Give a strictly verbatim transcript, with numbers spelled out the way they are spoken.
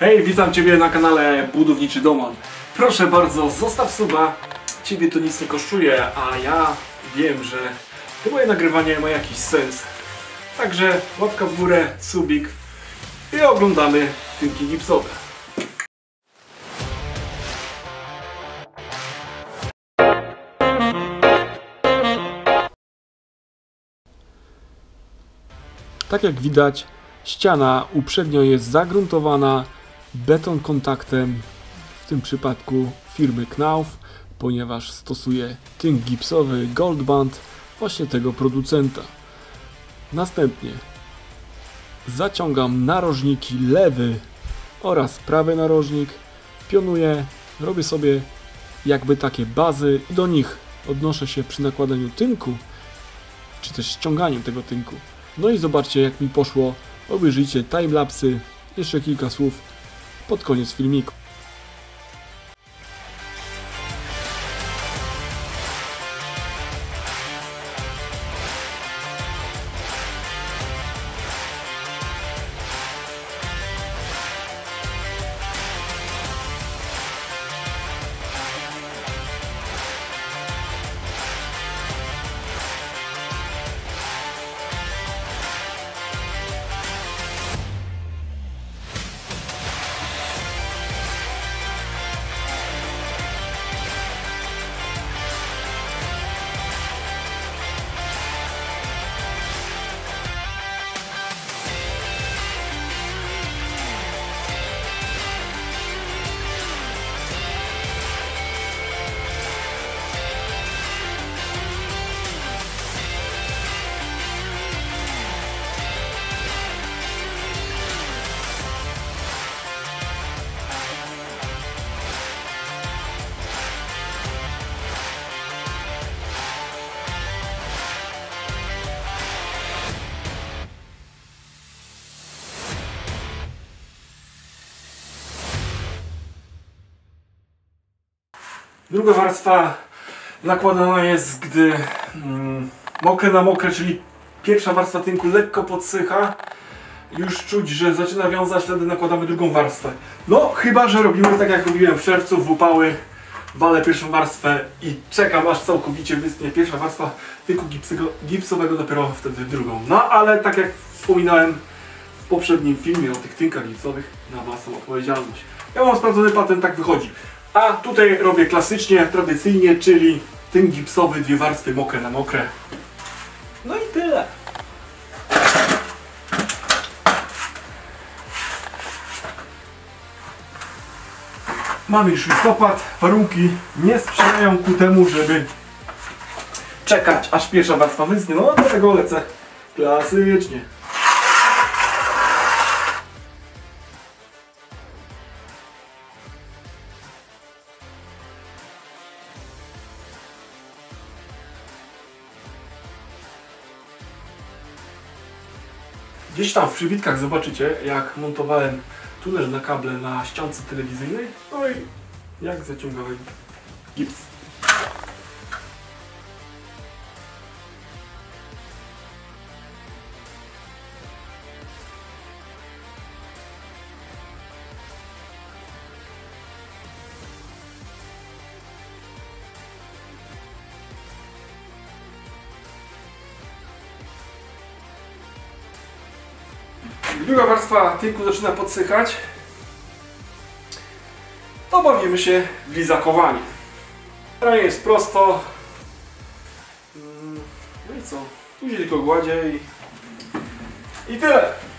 Hej, witam Ciebie na kanale Budowniczy Doman. Proszę bardzo, zostaw suba. Ciebie to nic nie kosztuje, a ja wiem, że to moje nagrywanie ma jakiś sens. Także łapka w górę, subik i oglądamy tynki gipsowe. Tak jak widać, ściana uprzednio jest zagruntowana beton kontaktem, w tym przypadku firmy Knauf, ponieważ stosuje tynk gipsowy Gold Bond właśnie tego producenta. Następnie zaciągam narożniki lewy oraz prawy narożnik, pionuję, robię sobie jakby takie bazy i do nich odnoszę się przy nakładaniu tynku, czy też ściąganiu tego tynku. No i zobaczcie, jak mi poszło. Obejrzyjcie timelapsy, jeszcze kilka słów pod koniec filmiku. Druga warstwa nakładana jest, gdy mm, mokre na mokre, czyli pierwsza warstwa tynku lekko podsycha. Już czuć, że zaczyna wiązać, wtedy nakładamy drugą warstwę. No, chyba że robimy tak, jak robiłem w czerwcu, w upały. Walę pierwszą warstwę i czekam, aż całkowicie wyschnie pierwsza warstwa tynku gipsowego, dopiero wtedy drugą. No, ale tak jak wspominałem w poprzednim filmie o tych tynkach gipsowych, na własną odpowiedzialność. Ja mam sprawdzony patent, tak wychodzi. A tutaj robię klasycznie, tradycyjnie, czyli tynk gipsowy, dwie warstwy, mokre na mokre. No i tyle. Mamy już listopad, warunki nie sprzyjają ku temu, żeby czekać, aż pierwsza warstwa wyschnie. No dlatego lecę klasycznie. Gdzieś tam w przybitkach zobaczycie, jak montowałem tunel na kable na ściance telewizyjnej, no i jak zaciągałem gips. Druga warstwa tynku zaczyna podsychać. To bawimy się w lizakowanie. Teraz jest prosto. No i co? Później tylko gładzie i, i tyle.